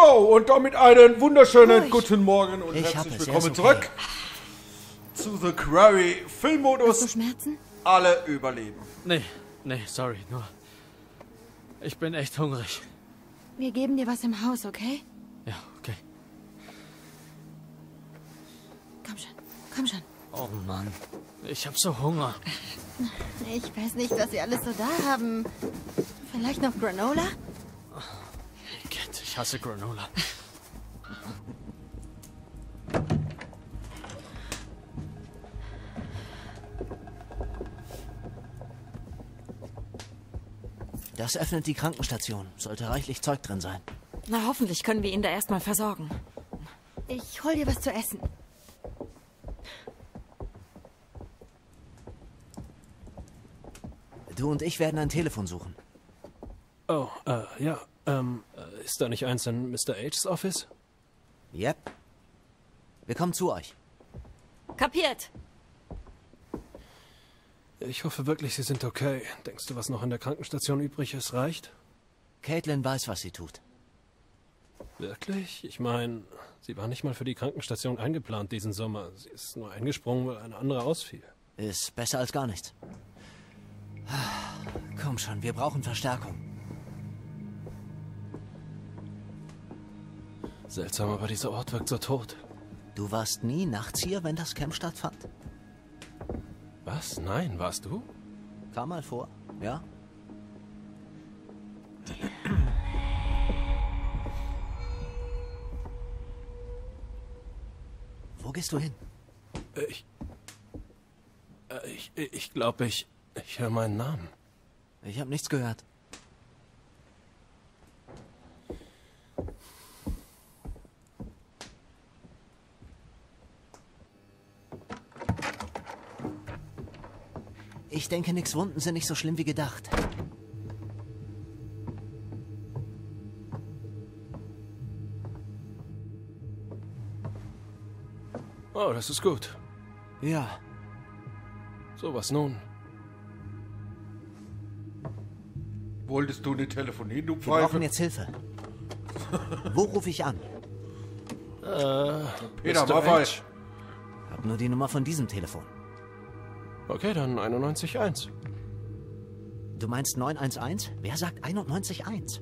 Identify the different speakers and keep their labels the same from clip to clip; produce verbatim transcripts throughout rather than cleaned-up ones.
Speaker 1: So, und damit einen wunderschönen
Speaker 2: Ruhig.
Speaker 1: guten Morgen und
Speaker 2: Ich
Speaker 1: herzlich
Speaker 2: hab es,
Speaker 1: willkommen
Speaker 2: er ist okay.
Speaker 1: zurück zu The Quarry
Speaker 2: Hast du
Speaker 1: Filmmodus.
Speaker 2: Schmerzen?
Speaker 1: Alle überleben.
Speaker 3: Nee, nee, sorry, nur. Ich bin echt hungrig.
Speaker 2: Wir geben dir was im Haus, okay?
Speaker 3: Ja, okay.
Speaker 2: Komm schon, komm schon.
Speaker 3: Oh Mann, ich hab so Hunger.
Speaker 2: Ich weiß nicht, was sie alles so da haben. Vielleicht noch Granola?
Speaker 3: Kid, ich hasse Granola.
Speaker 4: Das öffnet die Krankenstation. Sollte reichlich Zeug drin sein.
Speaker 5: Na, hoffentlich können wir ihn da erstmal versorgen.
Speaker 2: Ich hol dir was zu essen.
Speaker 4: Du und ich werden ein Telefon suchen.
Speaker 6: Oh, äh, ja, ähm, äh, ist da nicht eins in Mister H's Office?
Speaker 4: Yep. Wir kommen zu euch.
Speaker 5: Kapiert.
Speaker 6: Ich hoffe wirklich, Sie sind okay. Denkst du, was noch in der Krankenstation übrig ist, reicht?
Speaker 4: Caitlin weiß, was sie tut.
Speaker 6: Wirklich? Ich meine, sie war nicht mal für die Krankenstation eingeplant diesen Sommer. Sie ist nur eingesprungen, weil eine andere ausfiel.
Speaker 4: Ist besser als gar nichts. Komm schon, wir brauchen Verstärkung.
Speaker 6: Seltsam, aber dieser Ort wirkt so tot.
Speaker 4: Du warst nie nachts hier, wenn das Camp stattfand?
Speaker 6: Was? Nein, warst du?
Speaker 4: Kam mal vor, ja? Wo gehst du hin?
Speaker 6: Äh, Ich... Äh, Ich, ich glaube, ich... Ich höre meinen Namen.
Speaker 4: Ich habe nichts gehört. Ich denke, nix Wunden sind nicht so schlimm wie gedacht.
Speaker 6: Oh, das ist gut.
Speaker 4: Ja,
Speaker 6: So, was nun?
Speaker 1: Wolltest du nicht telefonieren, du
Speaker 4: wir
Speaker 1: Pfeife?
Speaker 4: brauchen jetzt Hilfe. Wo rufe ich an?
Speaker 6: Äh,
Speaker 1: Peter,
Speaker 6: Mister
Speaker 1: war
Speaker 6: H.
Speaker 1: falsch.
Speaker 4: Hab nur die Nummer von diesem Telefon.
Speaker 6: Okay, dann einundneunzig eins.
Speaker 4: Du meinst neun eins eins? Wer sagt einundneunzig eins?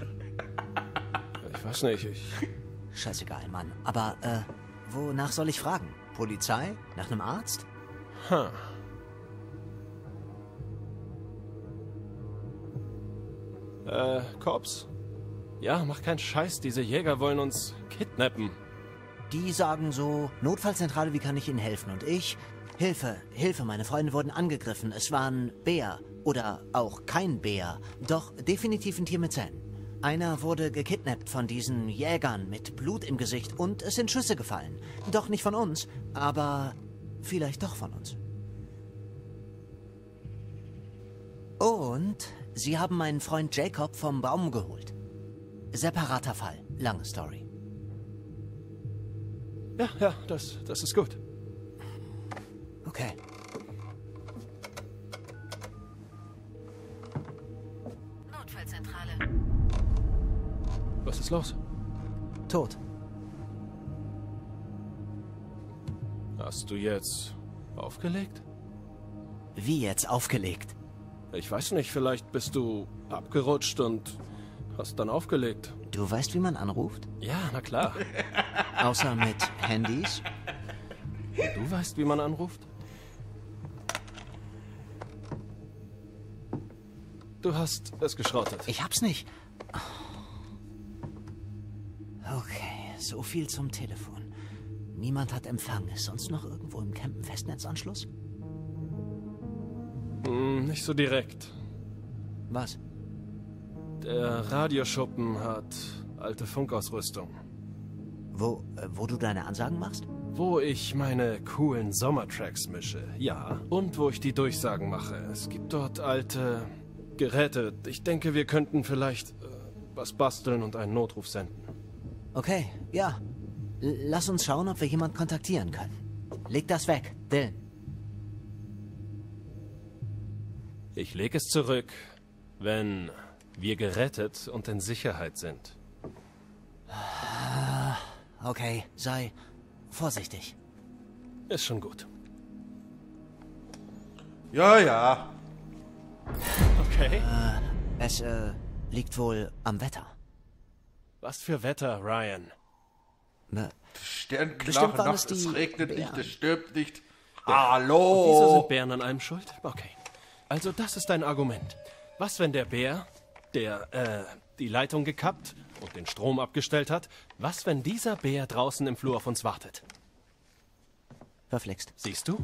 Speaker 6: Ich weiß nicht, ich...
Speaker 4: Scheißegal, Mann. Aber, äh, wonach soll ich fragen? Polizei? Nach einem Arzt?
Speaker 6: Ha. Äh, Cops? Ja, mach keinen Scheiß, diese Jäger wollen uns kidnappen.
Speaker 4: Die sagen so, Notfallzentrale, wie kann ich Ihnen helfen? Und ich, Hilfe, Hilfe, meine Freunde wurden angegriffen. Es waren Bär oder auch kein Bär, doch definitiv ein Tier mit Zähnen. Einer wurde gekidnappt von diesen Jägern mit Blut im Gesicht und es sind Schüsse gefallen. Doch nicht von uns, aber vielleicht doch von uns. Und sie haben meinen Freund Jacob vom Baum geholt. Separater Fall, lange Story.
Speaker 6: Ja, ja, das, das ist gut.
Speaker 4: Okay.
Speaker 5: Notfallzentrale.
Speaker 6: Was ist los?
Speaker 4: Tot.
Speaker 6: Hast du jetzt aufgelegt?
Speaker 4: Wie jetzt aufgelegt?
Speaker 6: Ich weiß nicht, vielleicht bist du abgerutscht und hast dann aufgelegt.
Speaker 4: Du weißt, wie man anruft?
Speaker 6: Ja, na klar.
Speaker 4: Außer mit Handys?
Speaker 6: Du weißt, wie man anruft? Du hast es geschrottet.
Speaker 4: Ich hab's nicht. Okay, so viel zum Telefon. Niemand hat Empfang. Ist sonst noch irgendwo im Camp ein Festnetzanschluss?
Speaker 6: Hm, nicht so direkt.
Speaker 4: Was?
Speaker 6: Der Radioschuppen hat alte Funkausrüstung.
Speaker 4: Wo, äh, wo du deine Ansagen machst?
Speaker 6: Wo ich meine coolen Sommertracks mische, ja. Und wo ich die Durchsagen mache. Es gibt dort alte Geräte. Ich denke, wir könnten vielleicht äh, was basteln und einen Notruf senden.
Speaker 4: Okay, ja. L lass uns schauen, ob wir jemand kontaktieren können. Leg das weg, Dylan.
Speaker 6: Ich lege es zurück, wenn wir gerettet und in Sicherheit sind.
Speaker 4: okay, sei vorsichtig.
Speaker 6: Ist schon gut.
Speaker 1: Ja, ja.
Speaker 3: Okay.
Speaker 4: Äh, es, äh, liegt wohl am Wetter.
Speaker 6: Was für Wetter, Ryan?
Speaker 4: Ne,
Speaker 1: Sternklare
Speaker 4: Bestimmt waren es
Speaker 1: Nacht, es
Speaker 4: die
Speaker 1: regnet
Speaker 4: Bären.
Speaker 1: nicht, es stirbt nicht.
Speaker 6: Wieso
Speaker 1: Hallo!
Speaker 6: sind Bären an allem schuld? Okay. Also das ist dein Argument. Was, wenn der Bär, der, äh, die Leitung gekappt und den Strom abgestellt hat, was, wenn dieser Bär draußen im Flur auf uns wartet?
Speaker 4: verflixt.
Speaker 6: Siehst du?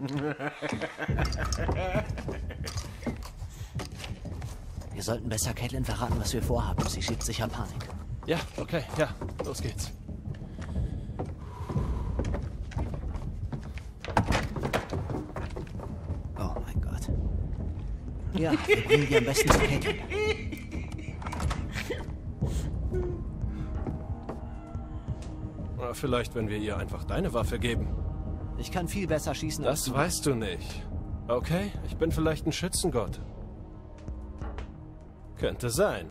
Speaker 4: Wir sollten besser Caitlin verraten, was wir vorhaben. Sie schiebt sicher Panik.
Speaker 6: Ja, okay, ja, los geht's.
Speaker 4: Oh mein Gott. Ja, wir bringen die am besten zu Caitlin.
Speaker 6: Na, vielleicht, wenn wir ihr einfach deine Waffe geben.
Speaker 4: Ich kann viel besser schießen als
Speaker 6: Das
Speaker 4: du.
Speaker 6: weißt du nicht. Okay, ich bin vielleicht ein Schützengott. Könnte sein.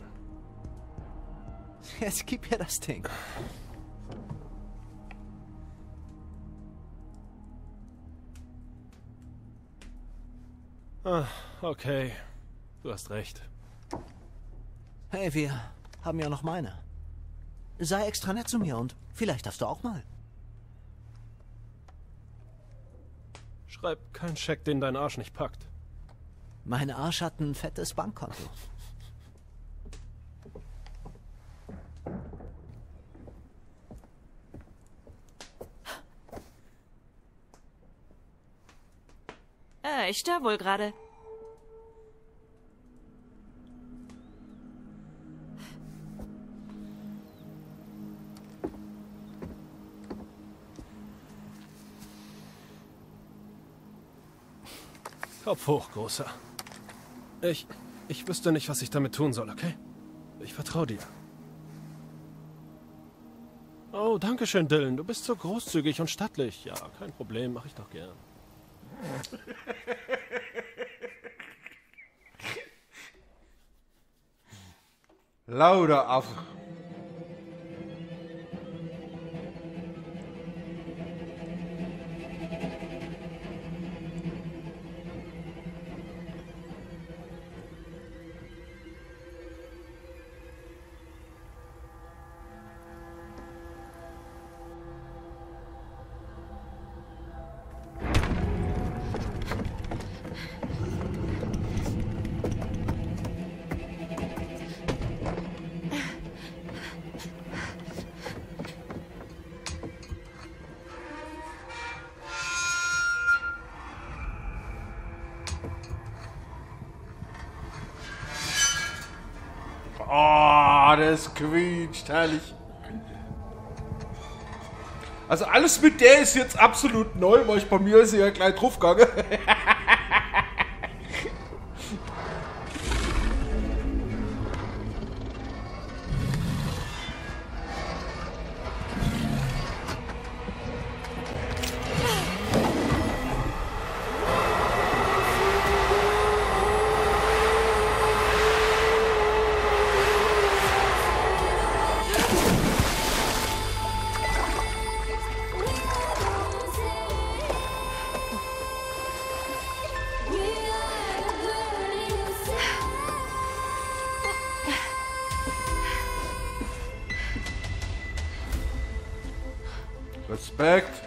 Speaker 4: Jetzt gib mir das Ding.
Speaker 6: Ah, okay. Du hast recht.
Speaker 4: Hey, wir haben ja noch meine. Sei extra nett zu mir und vielleicht darfst du auch mal.
Speaker 6: Schreib keinen Scheck, den dein Arsch nicht packt.
Speaker 4: Mein Arsch hat ein fettes Bankkonto.
Speaker 5: Äh, ich störe wohl gerade.
Speaker 6: Kopf hoch, Großer. Ich, ich wüsste nicht, was ich damit tun soll, okay? Ich vertraue dir. Oh, danke schön, Dylan. Du bist so großzügig und stattlich. Ja, kein Problem, mache ich doch gern.
Speaker 1: Lauter Affe. Oh, das quietscht, herrlich. Also alles mit der ist jetzt absolut neu, weil ich bei mir ist sie ja gleich draufgegangen. Respekt.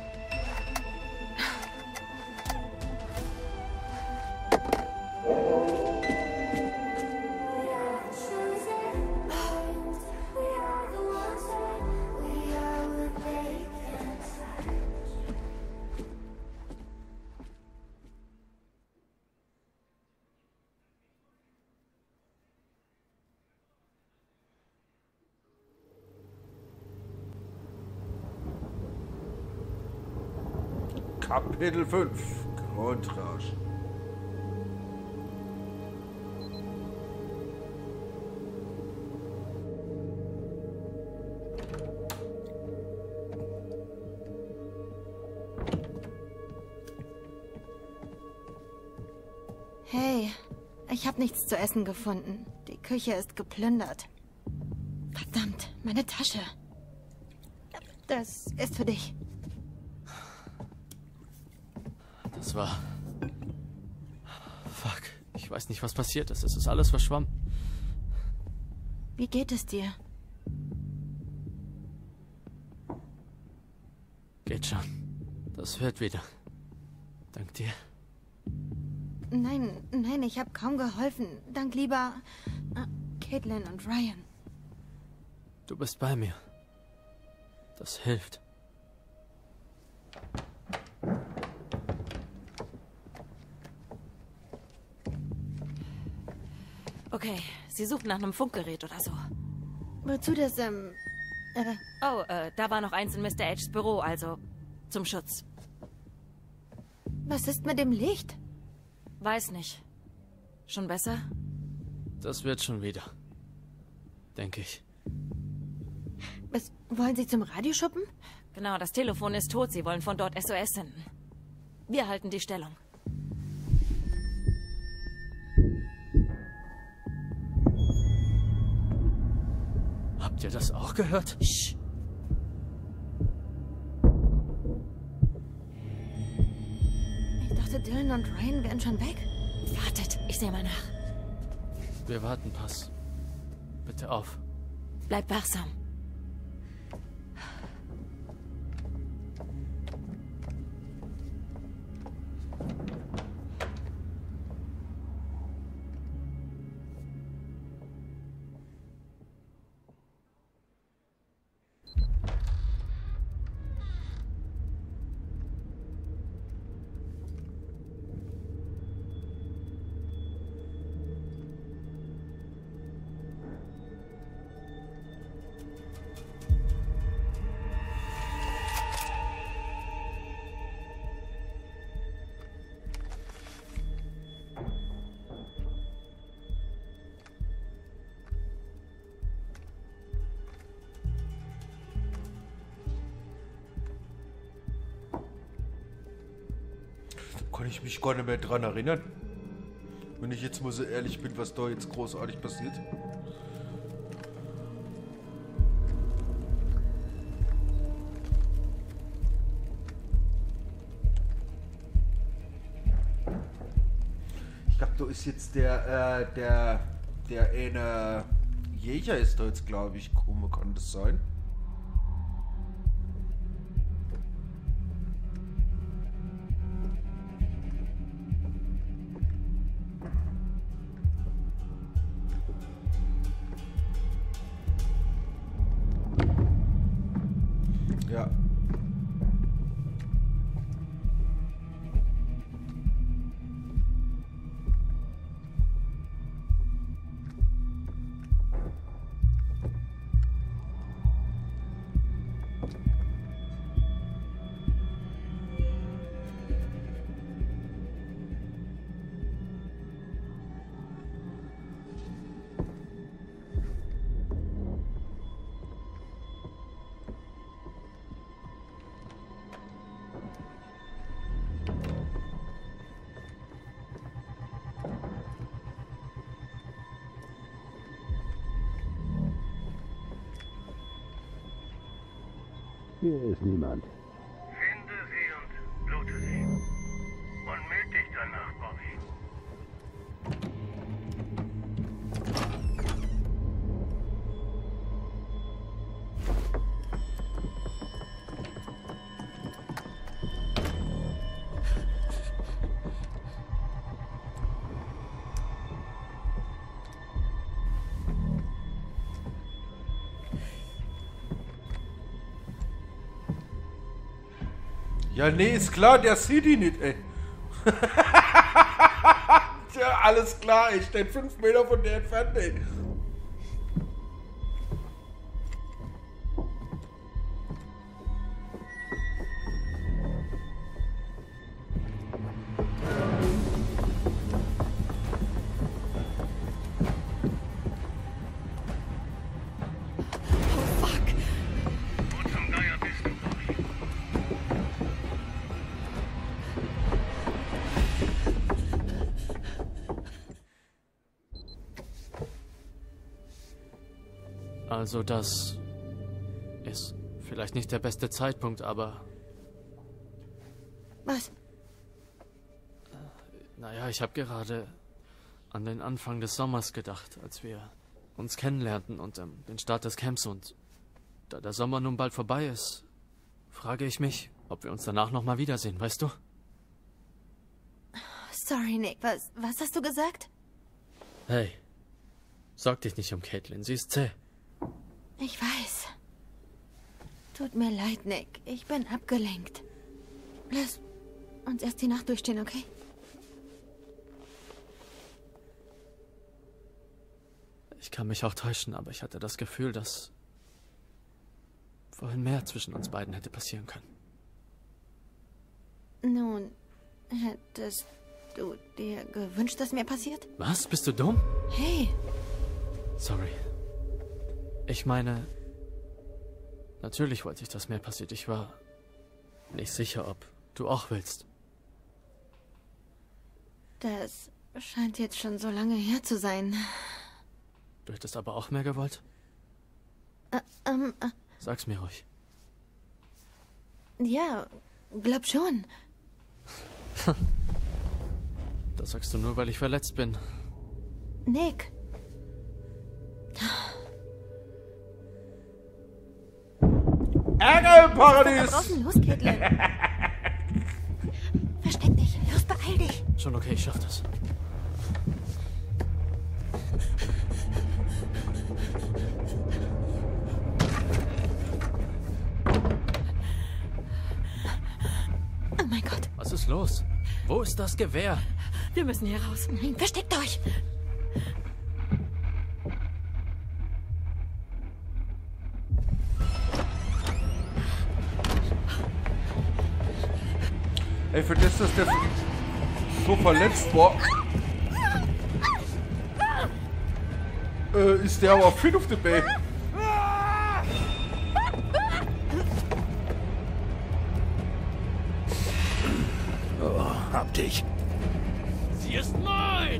Speaker 1: Kapitel fünf. Grundrausch.
Speaker 2: Hey, ich habe nichts zu essen gefunden. Die Küche ist geplündert. Verdammt, meine Tasche. Das ist für dich.
Speaker 3: Das war... Fuck. Ich weiß nicht, was passiert ist. Es ist alles verschwommen.
Speaker 2: Wie geht es dir?
Speaker 3: Geht schon. Das wird wieder. Dank dir.
Speaker 2: Nein, nein, ich habe kaum geholfen. Dank lieber äh, Caitlin und Ryan.
Speaker 3: Du bist bei mir. Das hilft.
Speaker 5: Okay, sie sucht nach einem Funkgerät oder so.
Speaker 2: Wozu das, ähm... Äh,
Speaker 5: Oh, äh, da war noch eins in Mister Edges Büro, also zum Schutz.
Speaker 2: was ist mit dem Licht?
Speaker 5: Weiß nicht. Schon besser?
Speaker 3: Das wird schon wieder. Denke ich.
Speaker 2: Was, wollen Sie zum Radioschuppen?
Speaker 5: Genau, das Telefon ist tot. Sie wollen von dort S O S senden. Wir halten die Stellung.
Speaker 3: Habt ihr das auch gehört?
Speaker 5: Shh.
Speaker 2: Ich dachte, Dylan und Ryan wären schon weg.
Speaker 5: Wartet, ich sehe mal nach.
Speaker 3: Wir warten, Pass. Bitte auf.
Speaker 5: Bleib wachsam.
Speaker 1: Kann ich mich gar nicht mehr dran erinnern. Wenn ich jetzt mal so ehrlich bin, was da jetzt großartig passiert. Ich glaube, da ist jetzt der, äh, der, der eine Jäger ist da jetzt, glaube ich, gekommen, kann das sein? Ja.
Speaker 7: Hier ist niemand.
Speaker 8: Finde sie und blute sie. Und meld dich danach, Bobby.
Speaker 1: Ja, nee, ist klar, der sieht die nicht, ey. Tja, alles klar, ich stehe fünf Meter von der entfernt, ey.
Speaker 8: Wo zum Geier bist du, Bobby?
Speaker 3: Also das ist Vielleicht nicht der beste Zeitpunkt, aber...
Speaker 2: Was?
Speaker 3: Naja, ich habe gerade an den Anfang des Sommers gedacht, als wir uns kennenlernten und ähm, den Start des Camps. Und da der Sommer nun bald vorbei ist, frage ich mich, ob wir uns danach nochmal wiedersehen, weißt du?
Speaker 2: Sorry, Nick. Was, was hast du gesagt?
Speaker 3: Hey, sorg dich nicht um Caitlin, sie ist zäh.
Speaker 2: Ich weiß. Tut mir leid, Nick. Ich bin abgelenkt. Lass uns erst die Nacht durchstehen, okay?
Speaker 3: Ich kann mich auch täuschen, aber ich hatte das Gefühl, dass vorhin mehr zwischen uns beiden hätte passieren können.
Speaker 2: Nun, hättest du dir gewünscht, dass mir passiert?
Speaker 3: Was? Bist du dumm?
Speaker 2: Hey,
Speaker 3: Sorry. Ich meine, natürlich wollte ich, dass mehr passiert. Ich war nicht sicher, ob du auch willst.
Speaker 2: das scheint jetzt schon so lange her zu sein.
Speaker 3: Du hättest aber auch mehr gewollt?
Speaker 2: Äh, ähm, äh,
Speaker 3: Sag's mir ruhig.
Speaker 2: ja, glaub schon.
Speaker 3: Das sagst du nur, weil ich verletzt bin.
Speaker 2: Nick.
Speaker 1: Ärger im
Speaker 2: Da
Speaker 1: Paradies!
Speaker 2: draußen, los, Caitlin. Versteck dich. Los, beeil dich.
Speaker 3: Schon okay, ich schaff das.
Speaker 2: Oh mein Gott.
Speaker 3: Was ist los? Wo ist das Gewehr?
Speaker 5: Wir müssen hier raus.
Speaker 2: Nein, versteckt euch.
Speaker 1: Ey, für das, dass der so verletzt war, äh, ist der aber fit auf der Bay.
Speaker 7: Oh, hab dich.
Speaker 3: Sie ist mein!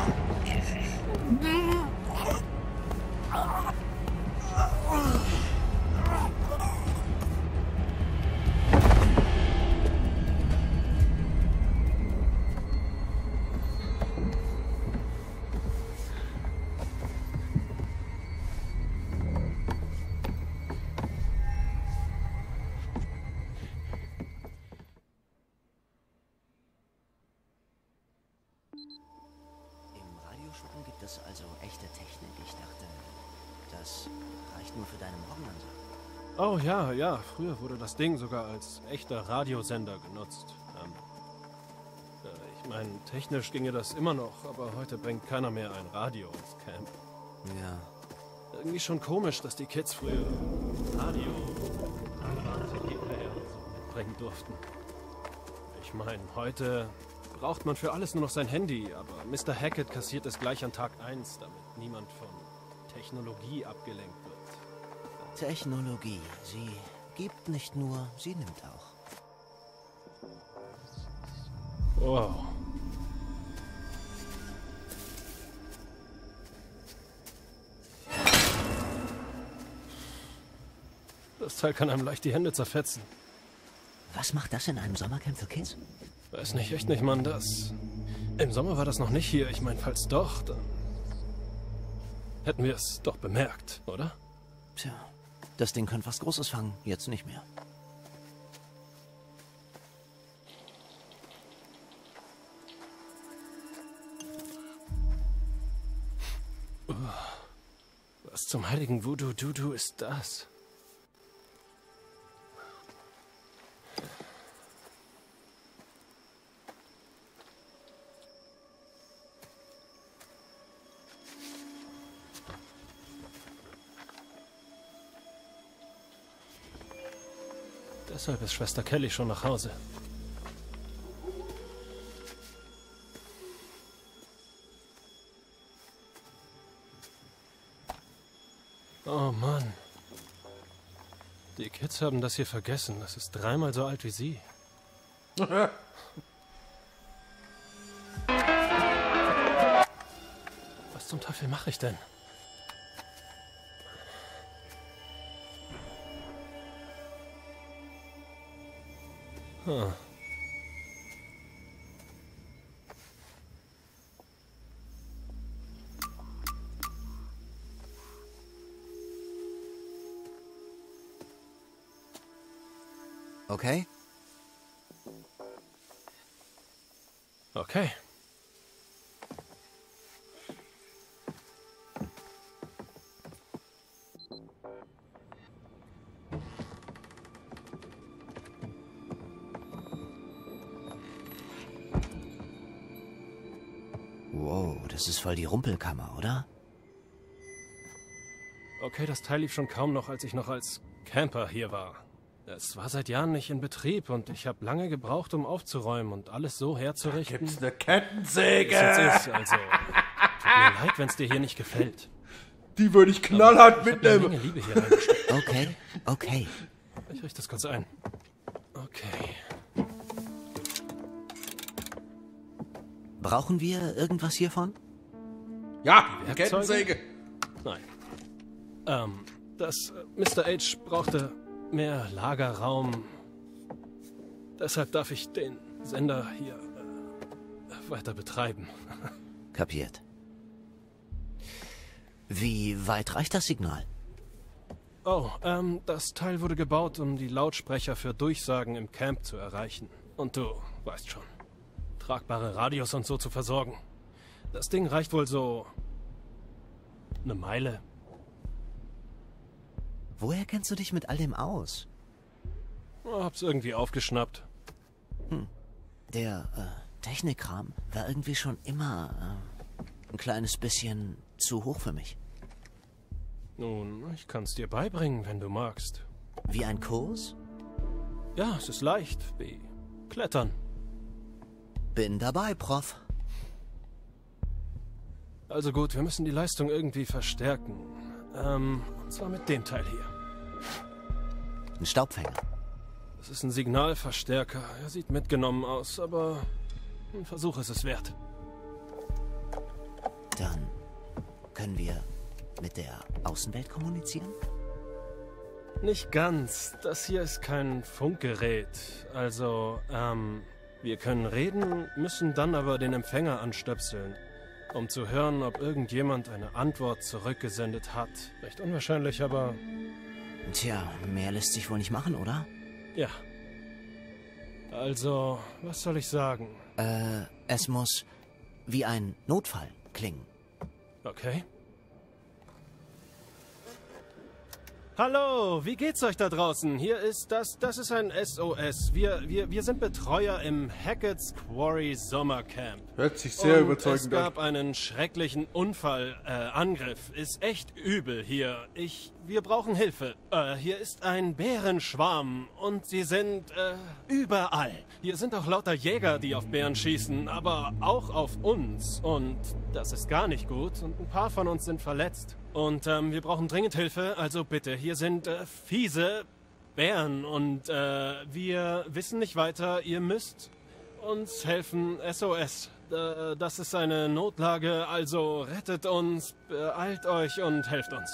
Speaker 4: Im Radiosprung gibt es also echte Technik. Ich dachte, das reicht nur für deine Morgenansage.
Speaker 6: Oh ja, ja. Früher wurde das Ding sogar als echter Radiosender genutzt. Ähm, äh, ich meine, technisch ginge das immer noch, aber heute bringt keiner mehr ein Radio ins Camp.
Speaker 4: Ja.
Speaker 6: Irgendwie schon komisch, dass die Kids früher Radio, C D-Player und so mitbringen durften. Ich meine, heute braucht man für alles nur noch sein Handy, aber Mister Hackett kassiert es gleich an Tag eins, damit niemand von Technologie abgelenkt wird.
Speaker 4: Technologie. Sie gibt nicht nur, sie nimmt auch.
Speaker 6: Wow. Das Teil kann einem leicht die Hände zerfetzen.
Speaker 4: Was macht das in einem Sommercamp für Kids?
Speaker 6: Weiß nicht, echt nicht, Mann, das... Im Sommer war das noch nicht hier. Ich meine, falls doch, dann... hätten wir es doch bemerkt, oder?
Speaker 4: Tja, das Ding könnte was Großes fangen, jetzt nicht mehr.
Speaker 6: Was zum heiligen Voodoo-Dudu ist das? Deshalb ist Schwester Kelly schon nach Hause. Oh Mann. Die Kids haben das hier vergessen. Das ist dreimal so alt wie sie. Was zum Teufel mache ich denn? Hm.
Speaker 4: Okay?
Speaker 6: Okay.
Speaker 4: Wow, das ist voll die Rumpelkammer, oder?
Speaker 6: Okay, das Teil lief schon kaum noch, als ich noch als Camper hier war. Es war seit Jahren nicht in Betrieb und ich habe lange gebraucht, um aufzuräumen und alles so herzurichten.
Speaker 1: Gibt's eine Kettensäge?
Speaker 6: Wie es jetzt ist, also. Tut mir leid, wenn es dir hier nicht gefällt.
Speaker 1: Die würde ich knallhart
Speaker 6: Ich hab eine
Speaker 1: mitnehmen.
Speaker 6: Menge Liebe hier reingesteckt.
Speaker 4: Okay, okay.
Speaker 6: Ich richte das kurz ein. Okay.
Speaker 4: Brauchen wir irgendwas hiervon?
Speaker 1: Ja, die
Speaker 6: Werkzeuge?
Speaker 1: Kettensäge.
Speaker 6: Nein. Ähm, das äh, Mister H brauchte mehr Lagerraum. Deshalb darf ich den Sender hier äh, weiter betreiben.
Speaker 4: Kapiert. Wie weit reicht das Signal?
Speaker 6: Oh, ähm, das Teil wurde gebaut, um die Lautsprecher für Durchsagen im Camp zu erreichen. Und du weißt schon, tragbare Radios und so zu versorgen. Das Ding reicht wohl so eine Meile.
Speaker 4: Woher kennst du dich mit all dem aus?
Speaker 6: Oh, hab's irgendwie aufgeschnappt.
Speaker 4: Hm. Der äh, Technikkram war irgendwie schon immer äh, ein kleines bisschen zu hoch für mich.
Speaker 6: Nun, ich kann's dir beibringen, wenn du magst.
Speaker 4: Wie ein Kurs?
Speaker 6: Ja, es ist leicht, wie Klettern.
Speaker 4: Bin dabei, Prof.
Speaker 6: Also gut, wir müssen die Leistung irgendwie verstärken. Ähm, und zwar mit dem Teil hier.
Speaker 4: Ein Staubfänger.
Speaker 6: Das ist ein Signalverstärker. Er sieht mitgenommen aus, aber ein Versuch ist es wert.
Speaker 4: Dann können wir mit der Außenwelt kommunizieren?
Speaker 6: Nicht ganz. Das hier ist kein Funkgerät. Also, ähm, wir können reden, müssen dann aber den Empfänger anstöpseln, um zu hören, ob irgendjemand eine Antwort zurückgesendet hat. Recht unwahrscheinlich, aber...
Speaker 4: Tja, mehr lässt sich wohl nicht machen, oder?
Speaker 6: Ja. Also, was soll ich sagen?
Speaker 4: Äh, es muss wie ein Notfall klingen.
Speaker 6: Okay. Hallo, wie geht's euch da draußen? Hier ist das, das ist ein S O S. Wir, wir, wir sind Betreuer im Hackett's Quarry Sommercamp.
Speaker 1: Hört sich sehr
Speaker 6: Und
Speaker 1: überzeugend
Speaker 6: es
Speaker 1: an.
Speaker 6: gab einen schrecklichen Unfall, äh, Angriff. Ist echt übel hier. Ich, wir brauchen Hilfe. Äh, hier ist ein Bärenschwarm und sie sind, äh, überall. Hier sind auch lauter Jäger, die auf Bären schießen, aber auch auf uns. Und das ist gar nicht gut und ein paar von uns sind verletzt. Und ähm, wir brauchen dringend Hilfe, also bitte, hier sind äh, fiese Bären und äh, wir wissen nicht weiter, ihr müsst uns helfen, S O S. Äh, das ist eine Notlage, also rettet uns, beeilt euch und helft uns.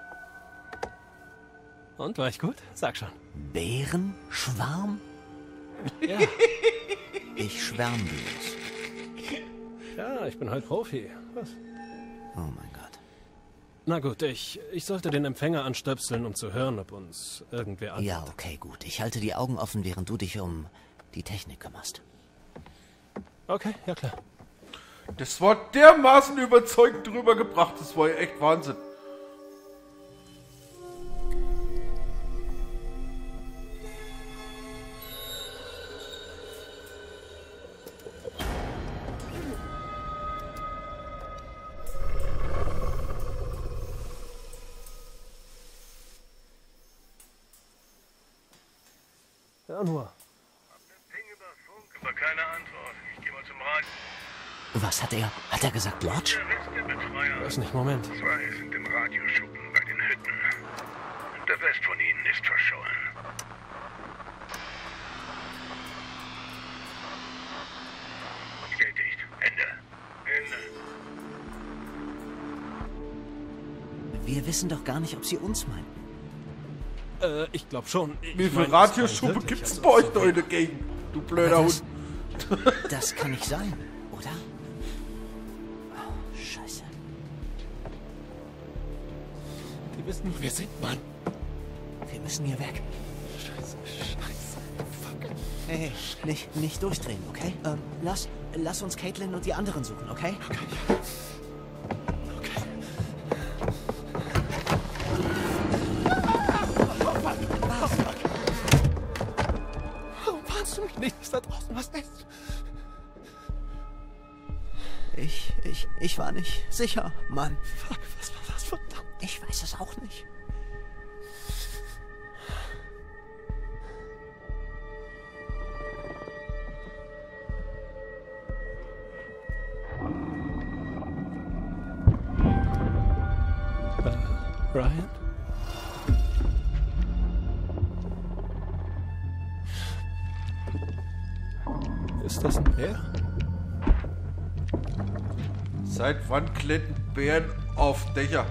Speaker 6: Und, war ich gut? Sag schon.
Speaker 4: Bärenschwarm?
Speaker 6: Ja.
Speaker 4: Ich schwärm bloß.
Speaker 6: Ja, ich bin halt Profi. Was?
Speaker 4: Oh mein Gott.
Speaker 6: Na gut, ich, ich sollte den Empfänger anstöpseln, um zu hören, ob uns irgendwer antwortet.
Speaker 4: Ja, okay, gut. Ich halte die Augen offen, während du dich um die Technik kümmerst.
Speaker 6: Okay, ja klar.
Speaker 1: Das war dermaßen überzeugend drüber gebracht. Das war ja echt Wahnsinn.
Speaker 6: Ja, nur.
Speaker 8: Ping über Funk, aber keine Antwort. Ich gehe mal zum Radio.
Speaker 4: Was hat er? Hat er gesagt, Lodge?
Speaker 8: Der Rest der Betreuer.
Speaker 6: Weiß nicht, Moment.
Speaker 8: Zwei sind im Radioschuppen bei den Hütten. Der Rest von ihnen ist verschollen. Bestätigt. Ende. Ende.
Speaker 4: Wir wissen doch gar nicht, ob sie uns meinten.
Speaker 6: Äh, ich glaube schon. Ich
Speaker 1: Wie
Speaker 6: mein,
Speaker 1: viele
Speaker 6: es
Speaker 1: Radioschuppen
Speaker 6: war wirklich,
Speaker 1: gibt's
Speaker 6: also,
Speaker 1: bei euch
Speaker 6: so
Speaker 1: da in der Gegend? du blöder
Speaker 4: Aber
Speaker 1: Hund.
Speaker 4: das, das kann nicht sein, oder? Oh, Scheiße.
Speaker 6: Die wissen, wo wir sind, Mann.
Speaker 4: Wir müssen hier weg.
Speaker 6: Scheiße, scheiße. Fuck.
Speaker 4: Hey, nicht, nicht durchdrehen, okay? Ähm, lass, lass uns Caitlin und die anderen suchen, okay?
Speaker 6: Okay, ja. Okay. Warum warnst du mich nicht, dass da draußen was ist?
Speaker 4: Ich, ich, ich war nicht sicher, Mann.
Speaker 6: Fuck, was war das? Verdammt.
Speaker 4: Ich weiß es auch nicht.
Speaker 6: Äh, Ryan? Ist das ein Bär?
Speaker 1: Seit wann klettern Bären auf Dächer?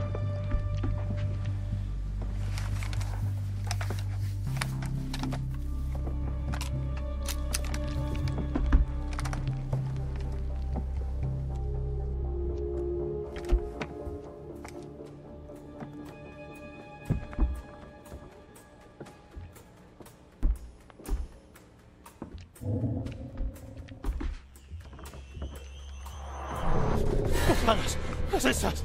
Speaker 6: Was war das? Was ist das?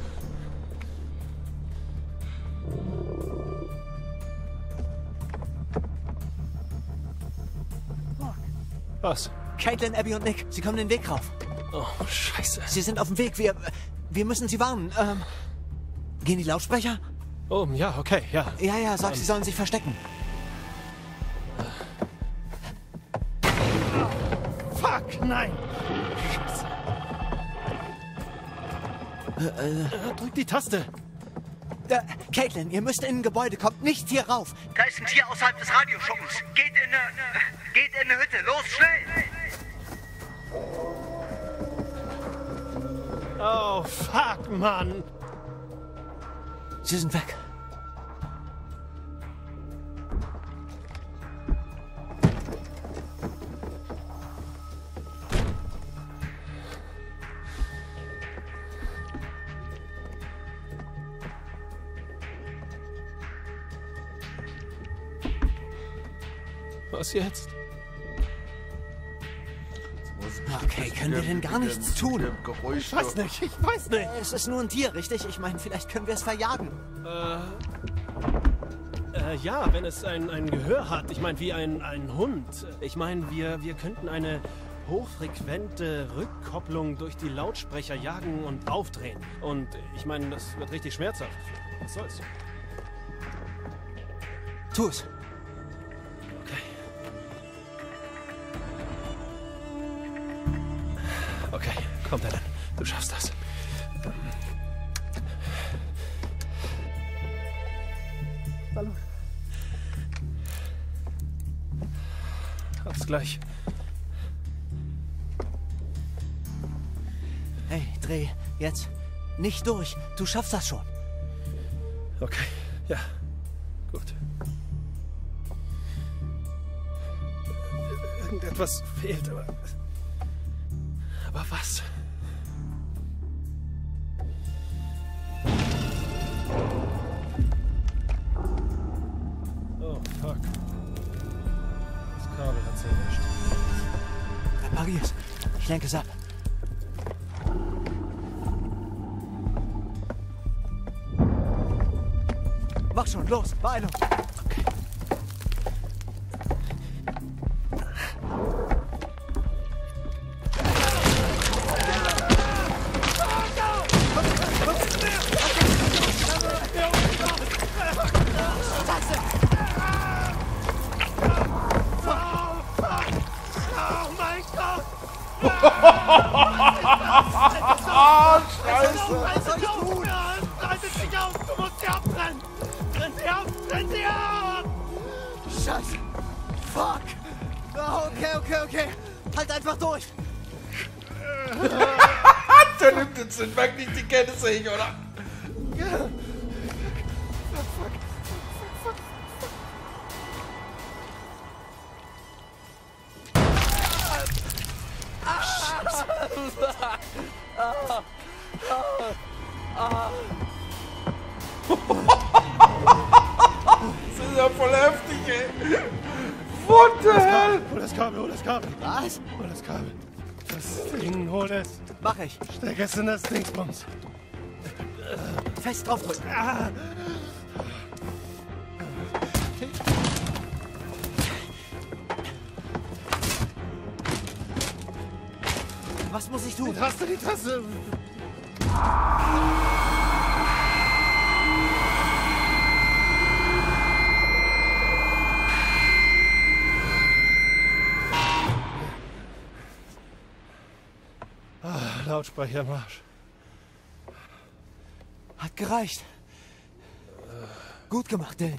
Speaker 6: Was?
Speaker 4: Caitlin, Abby und Nick, sie kommen den Weg rauf.
Speaker 6: Oh, scheiße.
Speaker 4: Sie sind auf dem Weg. Wir, wir müssen sie warnen. Ähm, gehen die Lautsprecher?
Speaker 6: Oh, ja, okay, ja.
Speaker 4: Ja, ja, sag,
Speaker 6: Ähm.
Speaker 4: sie sollen sich verstecken.
Speaker 6: Fuck, nein! Scheiße.
Speaker 4: Äh, äh,
Speaker 6: Äh, drück die Taste.
Speaker 4: äh, Caitlin, ihr müsst in ein Gebäude, kommt nicht hier rauf.
Speaker 9: Da ist ein Tier außerhalb des Radioschuppens. Geht in eine... Geht in eine Hütte. Los, schnell!
Speaker 6: Oh, fuck, Mann.
Speaker 4: Sie sind weg.
Speaker 6: Was jetzt?
Speaker 4: Okay, können wir denn gar nichts tun?
Speaker 1: Geräusch
Speaker 6: Ich weiß nicht, ich weiß nicht.
Speaker 4: Es ist nur ein Tier, richtig? Ich meine, vielleicht können wir es verjagen.
Speaker 6: Äh, äh, ja, wenn es ein, ein Gehör hat. Ich meine, wie ein, ein Hund. Ich meine, wir, wir könnten eine hochfrequente Rückkopplung durch die Lautsprecher jagen und aufdrehen. Und ich meine, das wird richtig schmerzhaft. Was soll's?
Speaker 4: Tu es.
Speaker 6: Okay. Okay, komm, Dylan. Du schaffst das. Hallo. Hab's gleich.
Speaker 4: Hey, dreh jetzt nicht durch. Du schaffst das schon.
Speaker 6: Okay, ja. Gut. Irgendetwas fehlt, aber... Aber was? Oh, fuck. Das Kabel hat's erwischt.
Speaker 4: Reparier's. Ich lenke es ab. Mach schon, los, Beeilung.
Speaker 6: Okay.
Speaker 1: Ah, Scheiße!
Speaker 6: Was soll ich tun? Haltet dich auf! Du musst sie abbrennen! Brenn sie ab! Brenn sie ab!
Speaker 4: Scheiße. Fuck. Oh, okay, okay, okay. Halt einfach durch.
Speaker 1: Der nimmt jetzt den Weg nicht die Kenntnisse ich, oder? Das ist ja voll heftig, ey. What the hell?
Speaker 6: Hol das Kabel, hol das Kabel.
Speaker 4: Was?
Speaker 6: Hol das Kabel. Das Ding, hol es.
Speaker 4: Mach ich.
Speaker 6: Steck es in das Dingsbums.
Speaker 4: Fest draufdrücken.
Speaker 6: Ah.
Speaker 4: Was muss ich tun?
Speaker 6: Die Taste, die Taste. Ah, Lautsprecher im Arsch.
Speaker 4: Hat gereicht. Gut gemacht, Dylan.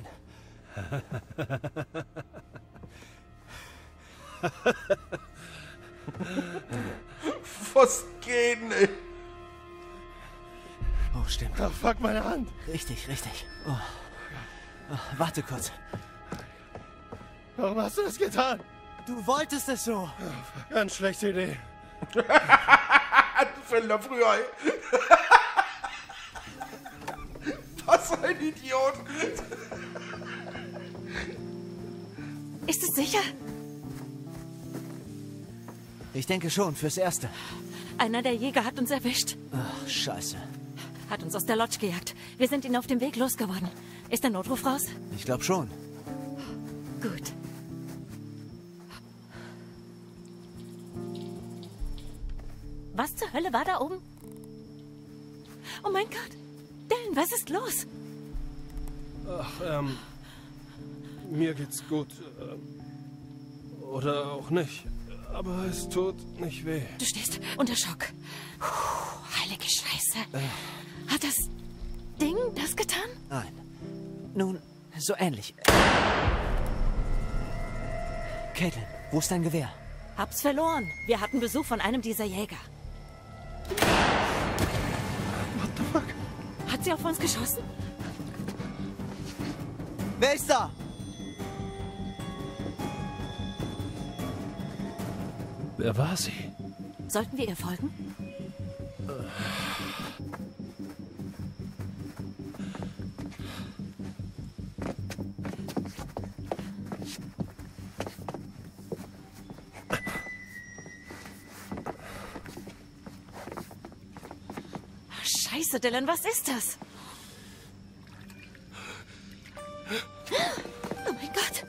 Speaker 1: Was geht, ey?
Speaker 4: Oh, stimmt.
Speaker 6: Oh, fuck, meine Hand.
Speaker 4: Richtig, richtig. Oh. Oh, warte kurz.
Speaker 6: Warum hast du das getan?
Speaker 4: Du wolltest es so.
Speaker 6: Ganz schlechte Idee.
Speaker 1: Du fällst da früher, ey. Was ein Idiot.
Speaker 5: Ist es sicher?
Speaker 4: Ich denke schon, fürs Erste.
Speaker 5: Einer der Jäger hat uns erwischt.
Speaker 4: Ach, scheiße.
Speaker 5: Hat uns aus der Lodge gejagt. Wir sind ihn auf dem Weg losgeworden. Ist der Notruf raus?
Speaker 4: Ich glaube schon.
Speaker 5: Gut. Was zur Hölle war da oben? Oh mein Gott. Dylan, was ist los?
Speaker 6: Ach, ähm... Mir geht's gut. Äh, oder auch nicht. Aber es tut nicht weh.
Speaker 5: Du stehst unter Schock. Puh, heilige Scheiße.
Speaker 4: Äh.
Speaker 5: Hat das Ding das getan?
Speaker 4: Nein. Nun, so ähnlich. Caitlin, wo ist dein Gewehr?
Speaker 5: Hab's verloren. Wir hatten Besuch von einem dieser Jäger.
Speaker 6: What the fuck?
Speaker 5: Hat sie auf uns geschossen?
Speaker 4: Wer ist da?
Speaker 6: Wer war sie?
Speaker 5: Sollten wir ihr folgen? Scheiße, Dylan, was ist das? Oh mein Gott.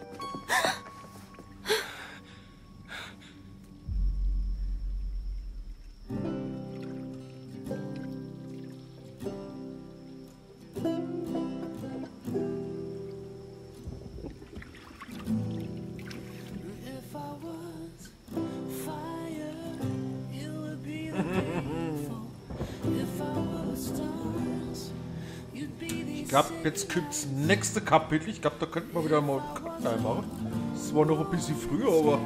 Speaker 1: Ich glaube, jetzt kommt's nächste Kapitel. Ich glaube, da könnten wir wieder mal einen Cut machen. Das war noch ein bisschen früher, aber...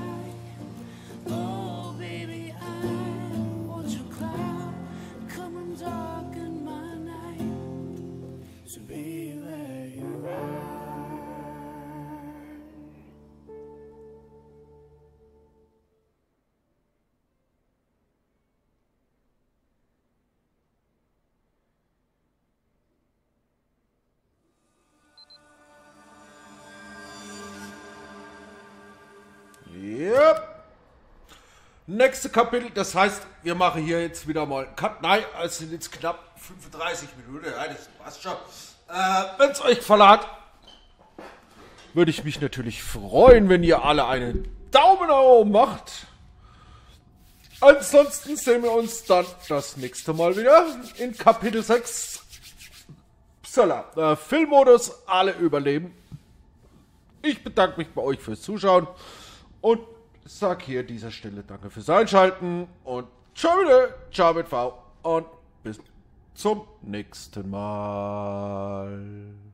Speaker 1: Yep. Nächste Kapitel, das heißt, wir machen hier jetzt wieder mal Cut. Nein, es sind jetzt knapp fünfunddreißig Minuten. Ja, das passt schon. Äh, wenn es euch gefallen hat, würde ich mich natürlich freuen, wenn ihr alle einen Daumen nach oben macht. Ansonsten sehen wir uns dann das nächste Mal wieder in Kapitel sechs. Psala, äh, Filmmodus, alle überleben. Ich bedanke mich bei euch fürs Zuschauen. Und sag hier an dieser Stelle danke fürs Einschalten und ciao wieder, ciao mit V und bis zum nächsten Mal.